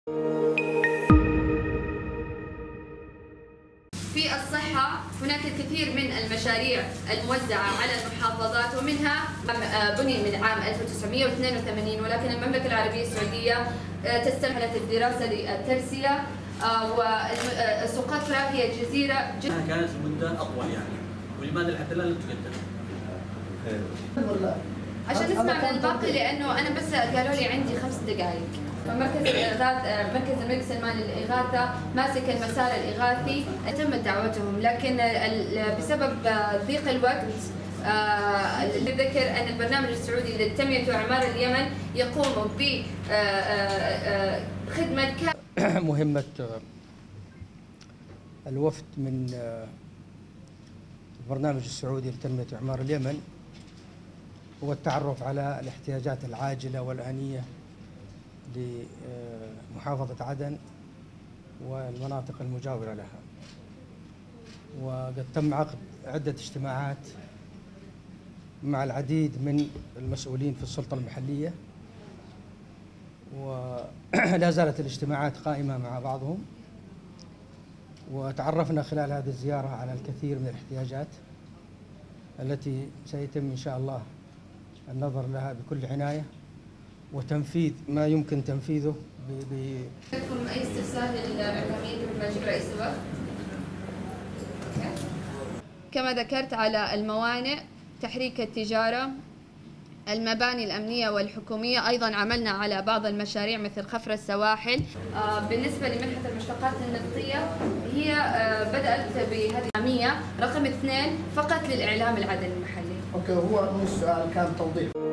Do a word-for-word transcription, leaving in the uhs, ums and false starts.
في الصحة هناك الكثير من المشاريع الموزعة على المحافظات، ومنها بني من عام ألف وتسعمئة واثنين وثمانين، ولكن المملكة العربية السعودية تستمهلت الدراسة للترسية، وسقطرى هي جزيرة جزيرة كانت المدة أطول يعني، ولماذا حتى الآن لم تقدم؟ عشان نسمع من الباقي، لأنه أنا بس قالوا لي عندي خمس دقائق. فمركز الإغاثة، مركز الملك سلمان للإغاثة ماسك المسار الإغاثي، تمت دعوتهم، لكن بسبب ضيق الوقت نذكر أن البرنامج السعودي للتنمية وإعمار اليمن يقوم بخدمة مهمة الوفد من البرنامج السعودي لتنمية وإعمار اليمن هو التعرف على الاحتياجات العاجلة والآنية لمحافظة عدن والمناطق المجاورة لها، وقد تم عقد عدة اجتماعات مع العديد من المسؤولين في السلطة المحلية، ولا زالت الاجتماعات قائمة مع بعضهم، وتعرفنا خلال هذه الزيارة على الكثير من الاحتياجات التي سيتم إن شاء الله النظر لها بكل عناية وتنفيذ ما يمكن تنفيذه. ب لكم أي استفسار للإعلاميين قبل ما أجيب رئيس الوفد؟ كما ذكرت على الموانئ، تحريك التجارة، المباني الأمنية والحكومية، أيضا عملنا على بعض المشاريع مثل خفر السواحل. بالنسبة لمنحة المشتقات النفطية، هي بدأت بهذه العامية رقم اثنين فقط للإعلام العدني المحلي. أوكي، هو السؤال كان توضيح.